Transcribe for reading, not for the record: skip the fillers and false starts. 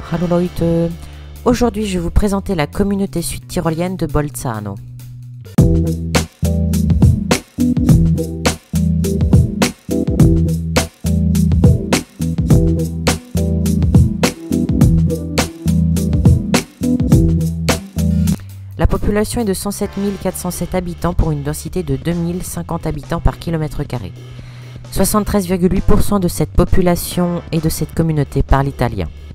Hallo Leute, aujourd'hui je vais vous présenter la communauté sud-tyrolienne de Bolzano. La population est de 107 407 habitants pour une densité de 2050 habitants par kilomètre carré. 73,8% de cette population et de cette communauté parle italien.